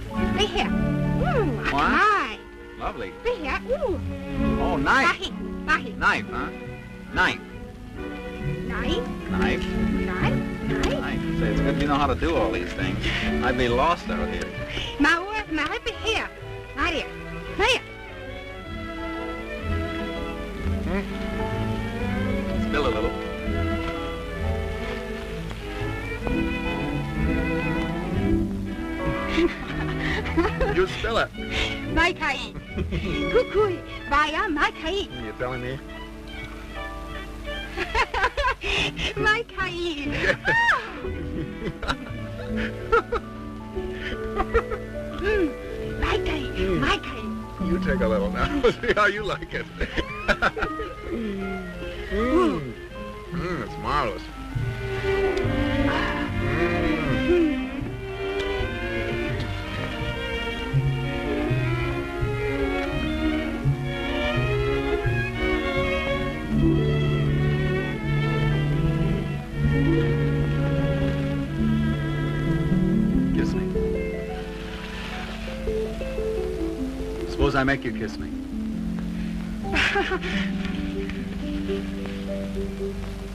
Be here. What? Nice. Lovely. Be here. Ooh. Oh, knife. Bahi. Bahi. Knife, huh? Knife. Knife. Knife. Knife. Knife. Say, it's good you know how to do all these things. I'd be lost out here. My word, my be here. Right here. Here. Spill a little. You spill it. Mai kai. Cuckoo. Vaya, mai kai. You're telling me? Mai kai. Mai kai. Mai kai. You take a little now. See how you like it. It's marvelous. Kiss me. Suppose I make you kiss me.